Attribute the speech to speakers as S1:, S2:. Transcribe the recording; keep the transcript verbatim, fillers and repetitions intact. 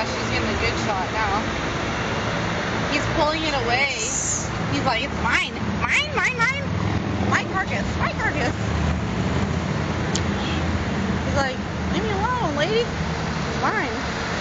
S1: Yeah, she's getting a good shot now. He's pulling it away. He's like, it's mine. Mine, mine, mine. My carcass. My carcass. He's like, leave me alone, lady. It's mine.